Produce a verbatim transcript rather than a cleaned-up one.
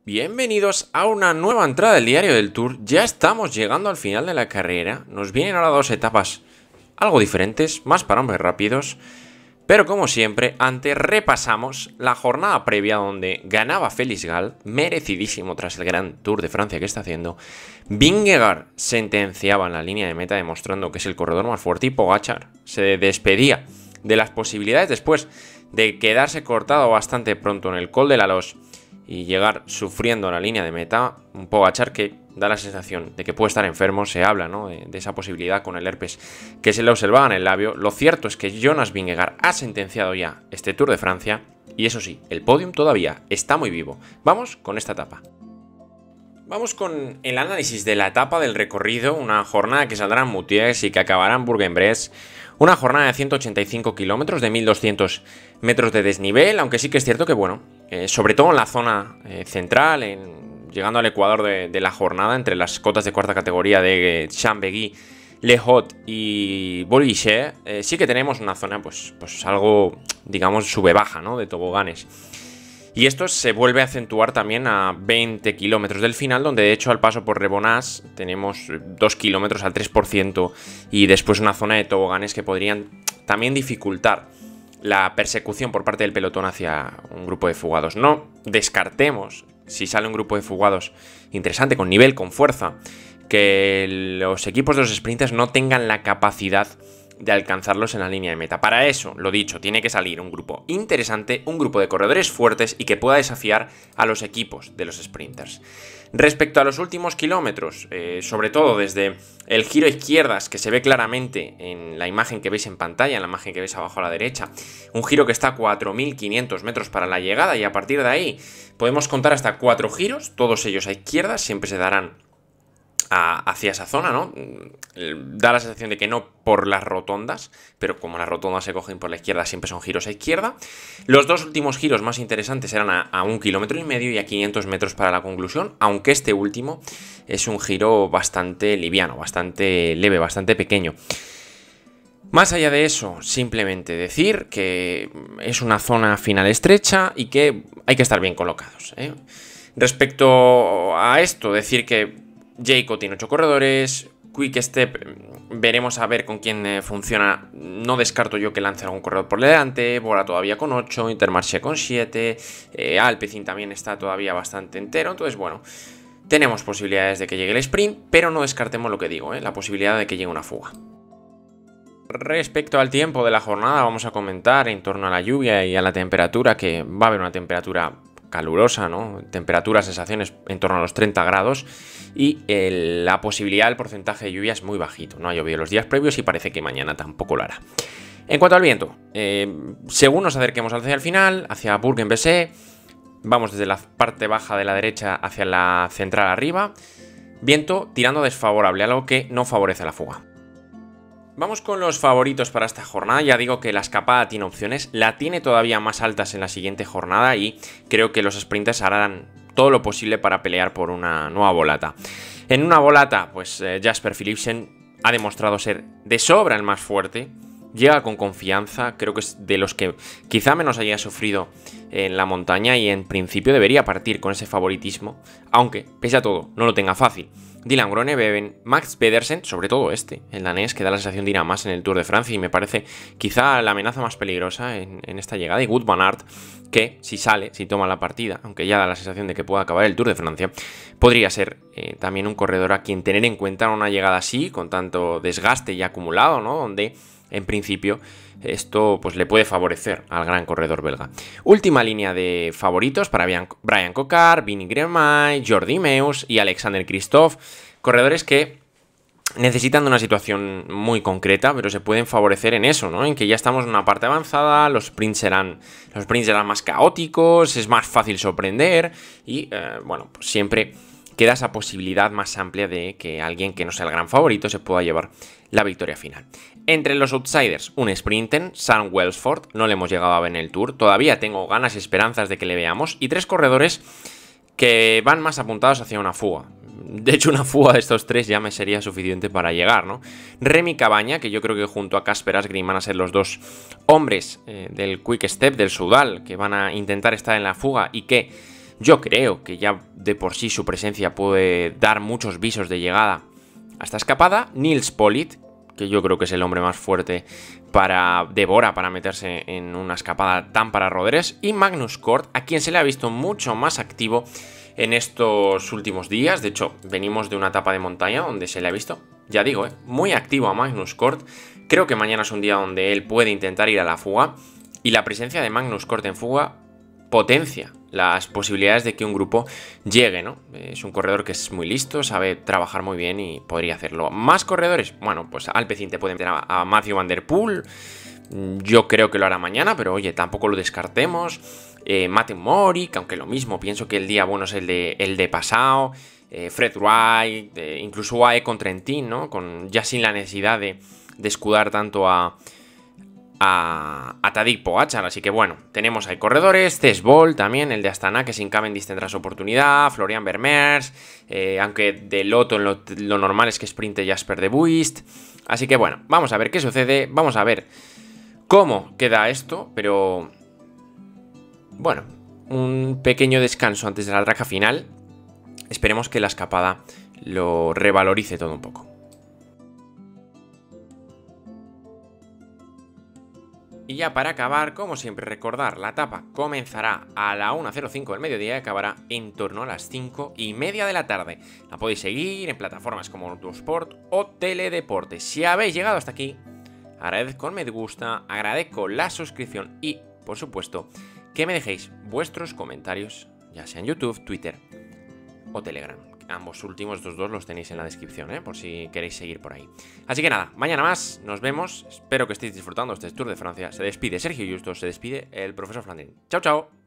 Bienvenidos a una nueva entrada del diario del Tour. Ya estamos llegando al final de la carrera. Nos vienen ahora dos etapas algo diferentes, más para hombres rápidos. Pero como siempre, antes repasamos la jornada previa donde ganaba Félix Gall, merecidísimo tras el gran Tour de Francia que está haciendo. Vingegaard sentenciaba en la línea de meta demostrando que es el corredor más fuerte y Pogačar se despedía de las posibilidades después de quedarse cortado bastante pronto en el Col de la Loze y llegar sufriendo en la línea de meta. Un Pogačar que da la sensación de que puede estar enfermo. Se habla, ¿no?, de, de esa posibilidad con el herpes que se le observaba en el labio. Lo cierto es que Jonas Vingegaard ha sentenciado ya este Tour de Francia y eso sí, el podium todavía está muy vivo. Vamos con esta etapa. Vamos con el análisis de la etapa del recorrido, una jornada que saldrá en Moutiers y que acabará en Bourg-en-Bresse. Una jornada de ciento ochenta y cinco kilómetros, de mil doscientos metros de desnivel, aunque sí que es cierto que, bueno, eh, sobre todo en la zona eh, central, en, llegando al ecuador de, de la jornada, entre las cotas de cuarta categoría de Chambéry, Le Hot y Bollicher, eh, sí que tenemos una zona, pues, pues algo, digamos, sube-baja, ¿no?, de toboganes. Y esto se vuelve a acentuar también a veinte kilómetros del final, donde de hecho al paso por Rebonaz tenemos dos kilómetros al tres por ciento y después una zona de toboganes que podrían también dificultar la persecución por parte del pelotón hacia un grupo de fugados. No descartemos, si sale un grupo de fugados interesante, con nivel, con fuerza, que los equipos de los sprinters no tengan la capacidad de alcanzarlos en la línea de meta. Para eso, lo dicho, tiene que salir un grupo interesante, un grupo de corredores fuertes y que pueda desafiar a los equipos de los sprinters. Respecto a los últimos kilómetros, eh, sobre todo desde el giro a izquierdas, que se ve claramente en la imagen que veis en pantalla, en la imagen que veis abajo a la derecha, un giro que está a cuatro mil quinientos metros para la llegada y a partir de ahí podemos contar hasta cuatro giros, todos ellos a izquierdas, siempre se darán hacia esa zona, ¿no? Da la sensación de que no por las rotondas, pero como las rotondas se cogen por la izquierda, siempre son giros a izquierda. Los dos últimos giros más interesantes eran a, a un kilómetro y medio y a quinientos metros para la conclusión, aunque este último es un giro bastante liviano, bastante leve, bastante pequeño. Más allá de eso, simplemente decir que es una zona final estrecha y que hay que estar bien colocados, ¿eh? Respecto a esto, decir que Jayco tiene ocho corredores, Quick Step veremos a ver con quién eh, funciona. No descarto yo que lance algún corredor por delante. Bora todavía con ocho, Intermarché con siete, eh, Alpecin también está todavía bastante entero. Entonces, bueno, tenemos posibilidades de que llegue el sprint, pero no descartemos lo que digo, eh, la posibilidad de que llegue una fuga. Respecto al tiempo de la jornada, vamos a comentar en torno a la lluvia y a la temperatura, que va a haber una temperatura calurosa, ¿no? Temperatura, sensaciones en torno a los treinta grados y el, la posibilidad del porcentaje de lluvia es muy bajito. No ha llovido los días previos y parece que mañana tampoco lo hará. En cuanto al viento, eh, según nos acerquemos hacia el final, hacia Bourg-en-Bresse, vamos desde la parte baja de la derecha hacia la central arriba, viento tirando desfavorable, algo que no favorece la fuga. Vamos con los favoritos para esta jornada. Ya digo que la escapada tiene opciones, la tiene todavía más altas en la siguiente jornada y creo que los sprinters harán todo lo posible para pelear por una nueva volata. En una volata, pues eh, Jasper Philipsen ha demostrado ser de sobra el más fuerte, llega con confianza, creo que es de los que quizá menos haya sufrido en la montaña y en principio debería partir con ese favoritismo, aunque, pese a todo, no lo tenga fácil. Dylan Groenewegen, Max Pedersen, sobre todo este, el danés, que da la sensación de ir a más en el Tour de Francia y me parece quizá la amenaza más peligrosa en, en esta llegada. Y Wout van Aert, que si sale, si toma la partida, aunque ya da la sensación de que pueda acabar el Tour de Francia, podría ser eh, también un corredor a quien tener en cuenta en una llegada así, con tanto desgaste ya acumulado, ¿no? Donde en principio esto pues le puede favorecer al gran corredor belga. Última línea de favoritos para Brian Cocard, Vinny Gremay, Jordi Meeus y Alexander Kristoff. Corredores que necesitan de una situación muy concreta, pero se pueden favorecer en eso, ¿no? En que ya estamos en una parte avanzada, los sprints serán, los sprints serán más caóticos, es más fácil sorprender y, eh, bueno, pues siempre queda esa posibilidad más amplia de que alguien que no sea el gran favorito se pueda llevar la victoria final. Entre los outsiders, un sprinter, Sam Welsford, no le hemos llegado a ver en el Tour, todavía tengo ganas y esperanzas de que le veamos, y tres corredores que van más apuntados hacia una fuga. De hecho, una fuga de estos tres ya me sería suficiente para llegar, ¿no? Remy Cabaña, que yo creo que junto a Casper Asgreen van a ser los dos hombres eh, del Quick Step, del Soudal, que van a intentar estar en la fuga y que Yo creo que ya de por sí su presencia puede dar muchos visos de llegada a esta escapada. Nils Politt, que yo creo que es el hombre más fuerte para de Bora para meterse en una escapada tan para Rodrigues. Y Magnus Cort, a quien se le ha visto mucho más activo en estos últimos días. De hecho, venimos de una etapa de montaña donde se le ha visto, ya digo, eh, muy activo a Magnus Cort. Creo que mañana es un día donde él puede intentar ir a la fuga. Y la presencia de Magnus Cort en fuga potencia las posibilidades de que un grupo llegue, ¿no? Es un corredor que es muy listo, sabe trabajar muy bien y podría hacerlo. ¿Más corredores? Bueno, pues Alpecin te puede meter a, a Matthew Van Der Poel. Yo creo que lo hará mañana, pero oye, tampoco lo descartemos. Eh, Matthew Morik, aunque lo mismo, pienso que el día bueno es el de, el de pasado. Eh, Fred Wright, eh, incluso U A E con Trentin, ¿no? Con, ya sin la necesidad de, de escudar tanto a... a, a Tadej Pogačar, así que bueno, tenemos ahí corredores, Tess Bol también, el de Astana, que sin Cavendish tendrá su oportunidad, Florian Vermeers, eh, aunque de Lotto lo, lo normal es que sprinte Jasper de Buist, así que bueno, vamos a ver qué sucede, vamos a ver cómo queda esto, pero bueno, un pequeño descanso antes de la traca final, esperemos que la escapada lo revalorice todo un poco. Y ya para acabar, como siempre, recordar, la etapa comenzará a la una cero cinco del mediodía y acabará en torno a las cinco y media de la tarde. La podéis seguir en plataformas como Autosport o Teledeporte. Si habéis llegado hasta aquí, agradezco el me gusta, agradezco la suscripción y, por supuesto, que me dejéis vuestros comentarios, ya sea en YouTube, Twitter o Telegram. Ambos últimos, estos dos los tenéis en la descripción, ¿eh? Por si queréis seguir por ahí. Así que nada, mañana más, nos vemos. Espero que estéis disfrutando este Tour de Francia. Se despide Sergio Justo, se despide el profesor Flandrin. Chao, chao.